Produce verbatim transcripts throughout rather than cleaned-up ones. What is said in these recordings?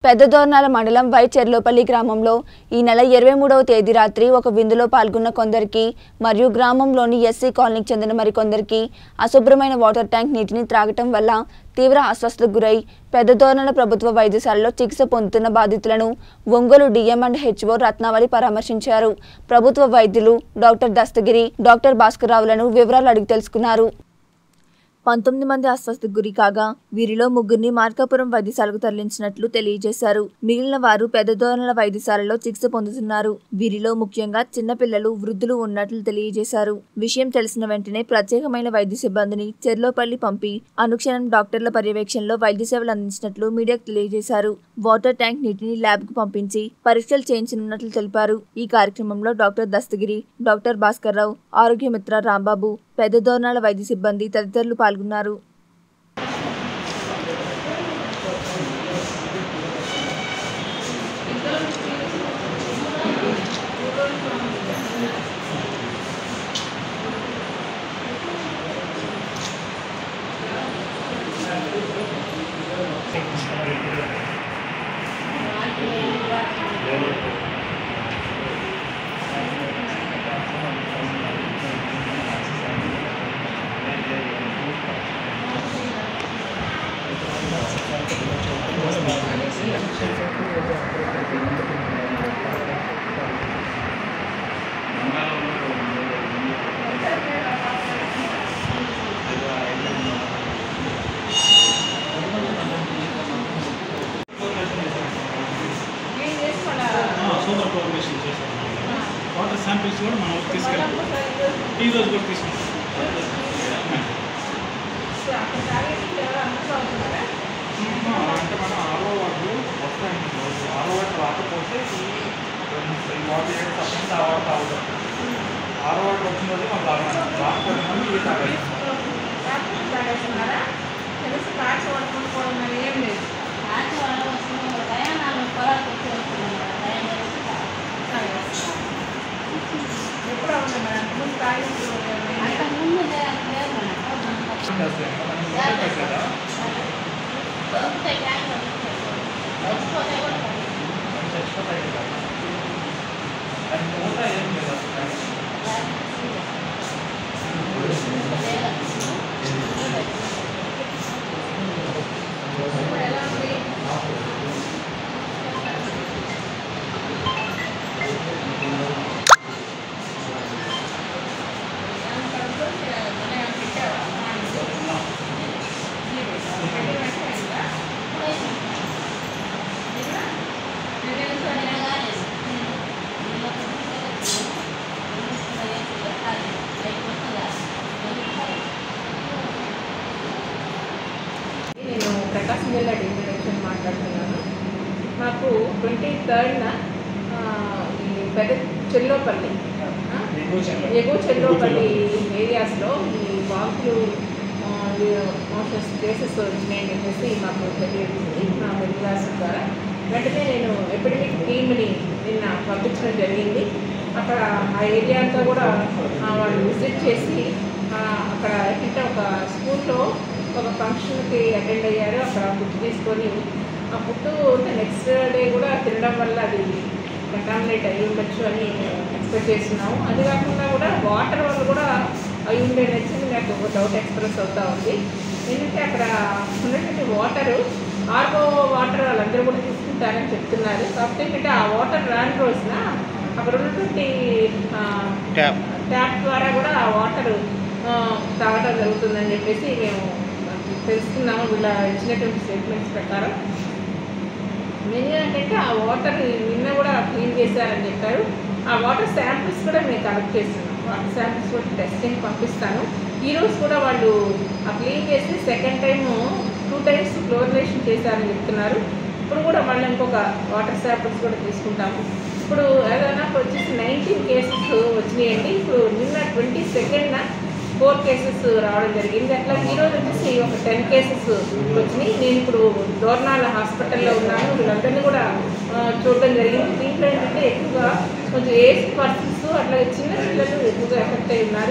పెద్దదోర్నాల మండలం వై చెర్లోపల్లి గ్రామంలో ఈ నెల ఇరవై మూడవ తేదీ రాత్రి ఒక విందులో పాల్గొన్న కొందరికి మరియు గ్రామంలోని ఎస్సీ కాలనీకి చెందిన మరికొందరికి అశుభ్రమైన వాటర్ ట్యాంక్ నీటిని త్రాగటం వల్ల తీవ్ర అస్వస్థతకు గురై పెద్దదోర్నాల ప్రభుత్వ వైద్యశాలలో చికిత్స పొందుతున్న బాధితులను ఒంగోలు డిఎం అండ్ హెచ్ఓ రత్నావళి పరామర్శించారు. ప్రభుత్వ వైద్యులు డాక్టర్ దస్తగిరి, డాక్టర్ భాస్కర్రావులను వివరాలు అడిగి తెలుసుకున్నారు. పంతొమ్మిది మంది అస్వస్థతకు గురి కాగా వీరిలో ముగ్గురిని మార్కాపురం వైద్యశాలకు తరలించినట్లు తెలియజేశారు. మిగిలిన వారు పెద్దదోర్నాల వైద్యశాలలో చికిత్స పొందుతున్నారు. వీరిలో ముఖ్యంగా చిన్నపిల్లలు, వృద్ధులు ఉన్నట్లు తెలియజేశారు. విషయం తెలిసిన వెంటనే ప్రత్యేకమైన వైద్య సిబ్బందిని చెర్లోపల్లి పంపి అనుక్షణం డాక్టర్ల పర్యవేక్షణలో వైద్య సేవలు అందించినట్లు మీడియాకు తెలియజేశారు. వాటర్ ట్యాంక్ నీటిని ల్యాబ్ కు పంపించి పరీక్షలు చేయించనున్నట్లు తెలిపారు. ఈ కార్యక్రమంలో డాక్టర్ దస్తగిరి, డాక్టర్ భాస్కర్రావు, ఆరోగ్య మిత్ర రాంబాబు, పెద్దదోర్నాల వైద్య సిబ్బంది తదితరులు పాల్గొన్నారు. వాటర్ శాంపిల్స్ కూడా మనం తీసుకెళ్ళాం. ఈ రోజు కూడా తీసుకుంటాం. అంటే మనం ఆరో వాటర్ వస్తాయండి. ఆరో వాటర్ రాకపోతే ఈ వాటర్ ఏడు సబ్జెక్ట్ ఆ వాటర్ తాగుతాం. ఆరో వాటర్ వచ్చిన రోజు మనం తాగాలి. రాకపోతే మనం ఇది తాగాలి. ప్రకాశం జిల్లా డివిజన్ మాట్లాడుతున్నాను. మాకు ట్వంటీ థర్డ్న ఈ పెద్ద చెల్లోపల్లి ఎగువ చెల్లోపల్లి ఏరియాస్లో ఈ వాంతులు మోషన్స్ కేసెస్ వచ్చినాయని చెప్పేసి మాకు తెలియజేసింది మా మెడికల్ ఆఫీసర్ ద్వారా. వెంటనే నేను ఎపిడమిక్ టీమ్ని నిన్న పంపించడం జరిగింది. అక్కడ ఆ ఏరియా అంతా కూడా వాళ్ళు విజిట్ చేసి అక్కడ ఏంటంటే ఒక స్కూల్లో ఒక ఫంక్షన్కి అటెండ్ అయ్యారు. అక్కడ ఫుడ్ తీసుకొని ఆ ఫుడ్ నెక్స్ట్ డే కూడా తినడం వల్ల అది కంటామినేట్ అయి ఉండొచ్చు అని ఎక్స్పెక్ట్ చేస్తున్నాము. అది కాకుండా కూడా వాటర్ వల్ల కూడా అయి ఉండేది నాకు ఒక డౌట్ ఎక్స్ప్రెస్ అవుతూ ఉంది. ఎందుకంటే అక్కడ ఉన్నటువంటి వాటరు ఆర్ఓ వాటర్ వాళ్ళందరూ కూడా తీసుకుంటారని చెప్తున్నారు. కాకపోతే ఏంటంటే ఆ వాటర్ రాని రోజున అక్కడ ఉన్నటువంటి ట్యాప్ ద్వారా కూడా ఆ వాటర్ తాగడం జరుగుతుందని చెప్పేసి మేము తెలుసుకున్నాము. వీళ్ళ ఇచ్చినటువంటి స్టేట్మెంట్స్ ప్రకారం మెయిన్ ఏంటంటే ఆ వాటర్ నిన్న కూడా క్లీన్ చేశారని చెప్పారు. ఆ వాటర్ శాంపిల్స్ కూడా మేము కలెక్ట్ చేస్తున్నాం. వాటర్ శాంపిల్స్ కూడా టెస్టింగ్ పంపిస్తాను. ఈరోజు కూడా వాళ్ళు ఆ క్లీన్ చేసి second time two times chlorination చేశారని చెప్తున్నారు. ఇప్పుడు కూడా మళ్ళీ ఇంకొక వాటర్ శాంపిల్స్ కూడా తీసుకుంటాము. ఇప్పుడు ఏదైనా వచ్చేసి నైన్టీన్ కేసెస్ వచ్చినాయండి. ఇప్పుడు నిన్న ట్వంటీ సెకండ్న ఫోర్ కేసెస్ రావడం జరిగింది. అట్లా ఈరోజు వచ్చేసి ఒక టెన్ కేసెస్ వచ్చినాయి. నేను ఇప్పుడు దోర్నాల హాస్పిటల్లో ఉన్నాను. వీళ్ళందరినీ కూడా చూడడం జరిగింది. దీంట్లో ఏంటంటే ఎక్కువగా కొంచెం ఏజ్ పర్సన్స్ అట్లా చిన్న పిల్లలు ఎక్కువగా ఎఫెక్ట్ అయి ఉన్నారు.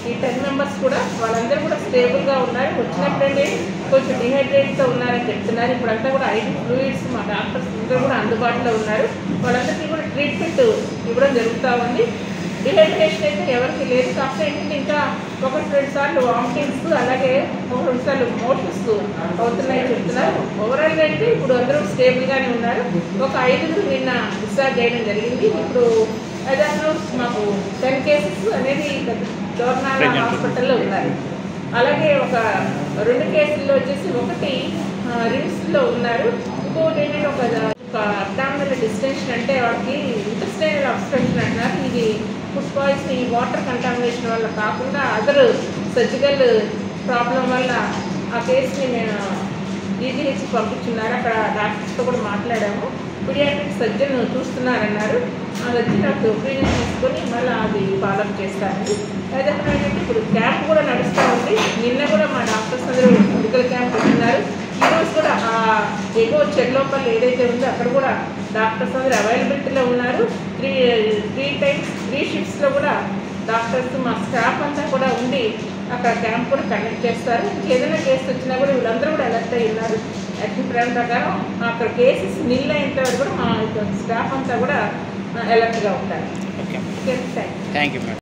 ఈ టెన్ మెంబర్స్ కూడా వాళ్ళందరూ కూడా స్టేబుల్గా ఉన్నారు. వచ్చినప్పుడే కొంచెం డిహైడ్రేట్తో ఉన్నారని చెప్తున్నారు. ఇప్పుడంతా కూడా ఐదు ఫ్లూయిడ్స్ మా డాక్టర్స్ అందరూ కూడా అందుబాటులో ఉన్నారు. వాళ్ళందరికీ కూడా ట్రీట్మెంట్ ఇవ్వడం జరుగుతూ ఉంది. డిహైడ్రేషన్ అయితే ఎవరికి లేదు. కాకపోతే ఏంటంటే ఇంకా ఒకటి రెండు సార్లు వామిటింగ్స్ అలాగే ఒక రెండు సార్లు మోషన్స్ అవుతున్నాయని చెప్తున్నారు. ఓవరాల్గా అయితే ఇప్పుడు అందరూ స్టేబుల్గానే ఉన్నారు. ఒక ఐదుగురు నిన్న డిశ్చార్జ్ చేయడం జరిగింది. ఇప్పుడు ఐదారు మాకు టెన్ కేసెస్ అనేది దోర్నాల హాస్పిటల్లో ఉన్నారు. అలాగే ఒక రెండు కేసుల్లో వచ్చేసి ఒకటి రిమ్స్లో ఉన్నారు. ఇంకోటి ఏంటంటే ఒక ఒక అబ్డామినల్ డిస్టెన్షన్ అంటే వాడికి ఇంటెస్టైనల్ అబ్స్ట్రక్షన్ అంటున్నారు. ఇది ఫుడ్ పాయిజన్ ఈ వాటర్ కంటామినేషన్ వల్ల కాకుండా అదర్ సర్జికల్ ప్రాబ్లం వల్ల ఆ కేసుని మేము జీజీహెచ్కి పంపించున్నారు. అక్కడ డాక్టర్స్తో కూడా మాట్లాడాము. పీడియాట్రిక్ సర్జన్ చూస్తున్నారన్నారు. ఆ సర్జన్ ఒక ఒపీనియన్ తీసుకొని మళ్ళీ అది ఫాలోఅప్ చేస్తారండి. అయితే ఏంటంటే ఇప్పుడు క్యాంప్ కూడా నడుస్తూ ఉంది. నిన్న కూడా మా డాక్టర్స్ అందరూ మెడికల్ క్యాంప్ పెట్టున్నారు. ఈరోజు కూడా ఆ ఎగో చెర్లోపల్లి ఏదైతే ఉందో అక్కడ కూడా డాక్టర్స్ అందరూ అవైలబిలిటీలో ఉన్నారు. త్రీ త్రీ టైమ్స్ త్రీ షిఫ్ట్స్లో కూడా డాక్టర్స్ మా స్టాఫ్ అంతా కూడా ఉండి అక్కడ క్యాంప్ కూడా కండక్ట్ చేస్తారు. ఏదైనా కేసు వచ్చినా కూడా వీళ్ళందరూ కూడా అలర్ట్ అయి ఉన్నారు. యాక్షన్ ప్లాన్ ప్రకారం అక్కడ కేసెస్ నిల్ అయిన తర్వాత కూడా మా స్టాఫ్ అంతా కూడా అలర్ట్గా ఉంటారు. Okay, thank you. Thank you madam.